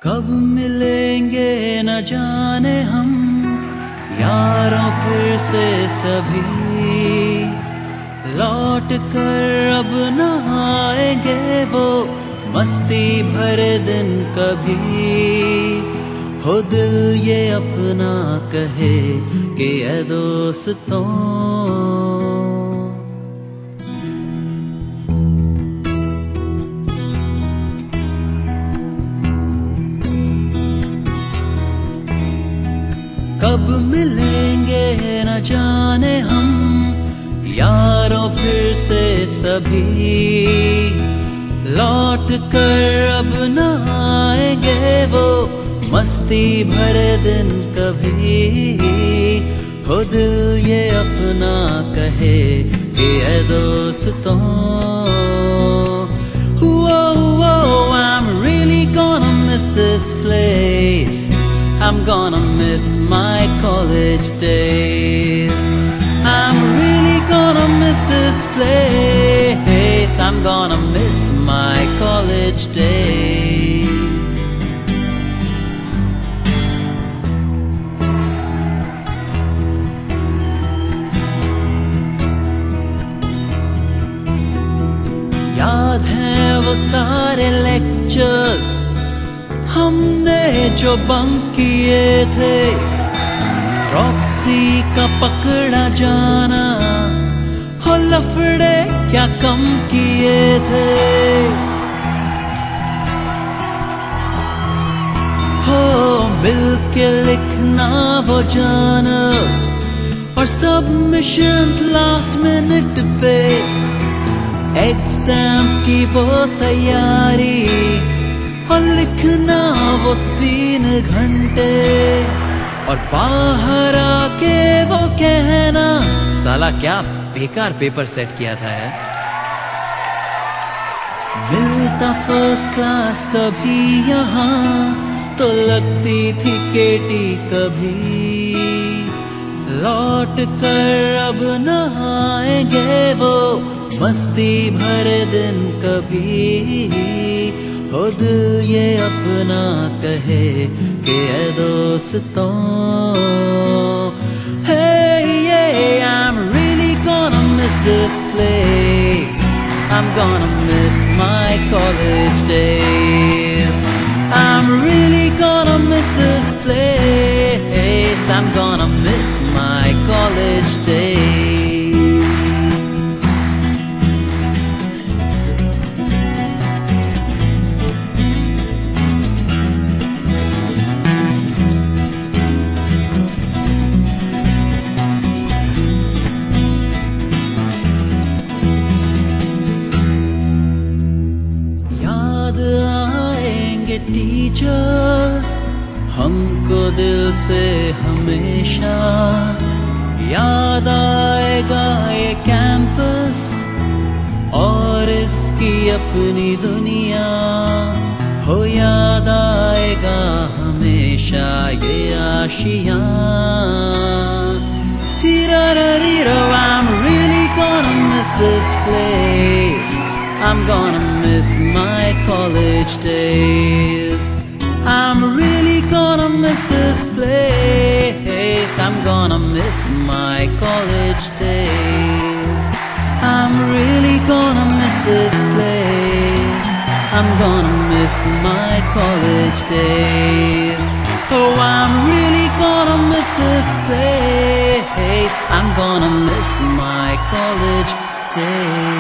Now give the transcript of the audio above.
कब मिलेंगे न जाने हम यारों फिर से सभी, लौट कर अब न आएंगे वो मस्ती भरे दिन कभी। हो दिल ये अपना कहे कि ऐ दोस्तों, कब मिलेंगे न जाने हम यारों फिर से सभी, लौट कर अब न आएंगे वो मस्ती भरे दिन कभी। हो दिल ये अपना कहे कि ऐ दोस्तों, I'm really gonna miss this place, I'm gonna miss my college days, I'm really gonna miss this place, I'm gonna miss my college days. याद हैं वो सारे लेक्चर्स हमने जो बंक किए थे, रॉक्सी का पकड़ा जाना, हो लफड़े क्या कम किए थे। हो मिल के लिखना वो जर्नल्स और सबमिशंस लास्ट मिनट पे, एग्जाम्स की वो तैयारी और लिखना वो 3 घंटे, और बाहर आके वो कहना साला क्या बेकार पेपर सेट किया था यार। मिलता फर्स्ट क्लास कभी यहाँ तो लगती थी केटी कभी, लौट कर अब न आएंगे वो मस्ती भरे दिन कभी। हो दिल ये अपना कहे कि ऐ दोस्तों, hey yeah, I'm really gonna miss this place, I'm gonna miss my college days, I'm really gonna miss this place, I'm gonna miss my college days. Teachers हमको दिल से हमेशा, याद आएगा ये कैंपस और इसकी अपनी दुनिया, हो याद आएगा हमेशा ये आशियाँ। I'm really gonna miss this place, I'm gonna miss my college days, I'm really gonna miss this place, I'm gonna miss my college days, I'm really gonna miss this place, I'm gonna miss my college days, oh I'm really gonna miss this place, I'm gonna miss my college days.